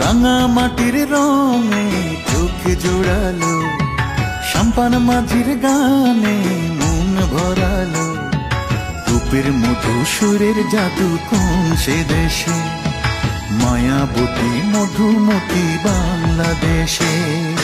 রাঙা মাটির রঙে চোখ জোড়ালো, সাম্পান মাঝির গানে মন ভরালো। রূপের মধু সুরের জাদু কোন সে দেশে, মায়াবতী মধুমতি বাংলাদেশে।